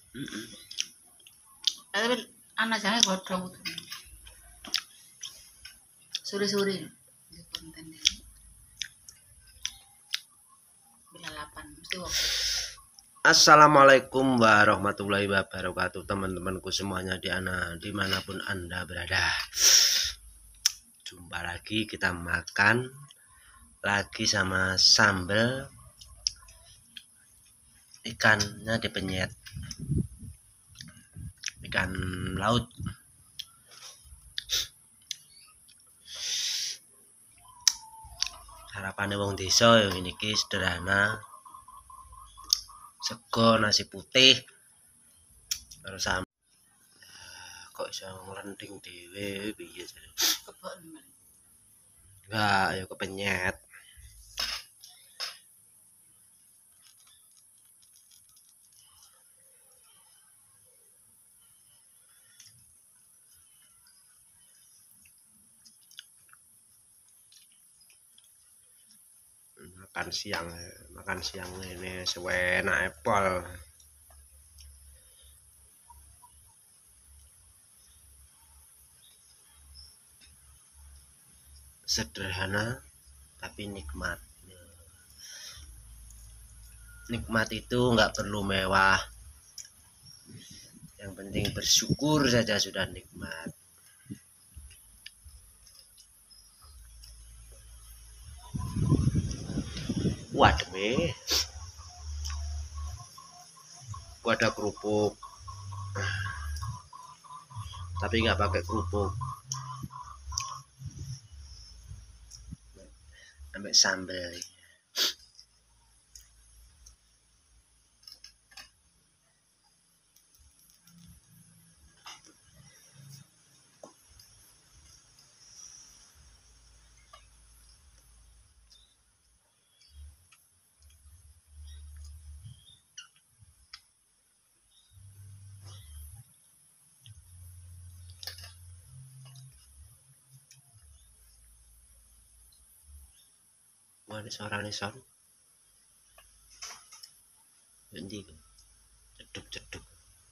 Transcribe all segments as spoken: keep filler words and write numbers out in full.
Heeh. Tapi anak jangan godhong tuh. Sore-sore di konten ini. Belalapan mesti waktu. Assalamualaikum warahmatullahi wabarakatuh, teman-temanku semuanya di ana dimanapun anda berada. Jumpa lagi, kita makan lagi sama sambal ikannya dipenyet, ikan laut. Harapannya wong desa yang ini ki sederhana, sego nasi putih terus sama kok iso nglenting dhewe piye jare. Kebon. Enggak, ya kepenyet. Makan siang, makan siang ini sewenak epol. Sederhana tapi nikmat. Nikmat itu nggak perlu mewah, yang penting bersyukur saja sudah nikmat. Waduh, gua ada kerupuk, tapi nggak pakai kerupuk, ambil sambal. Wah, ini suara nih son. Nanti ceduk-ceduk.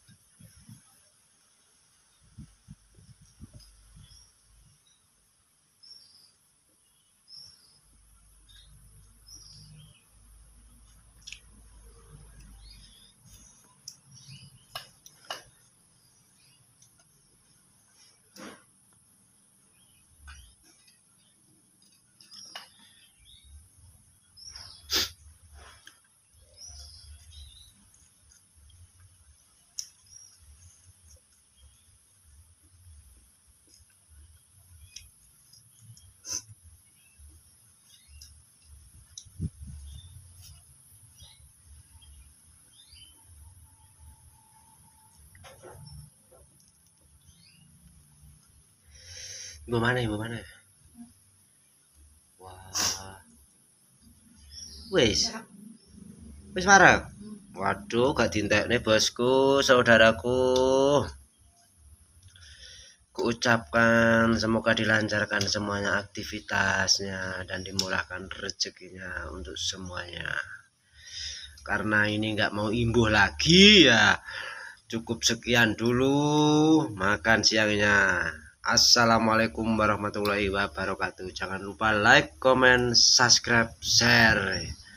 Gimana ya, gimana? Wah, wis, wis marah. Waduh, gak dintekne bosku, saudaraku. Kuucapkan semoga dilancarkan semuanya aktivitasnya dan dimurahkan rezekinya untuk semuanya. Karena ini nggak mau imbuh lagi ya. Cukup sekian dulu makan siangnya. Assalamualaikum warahmatullahi wabarakatuh. Jangan lupa like, comment, subscribe, share.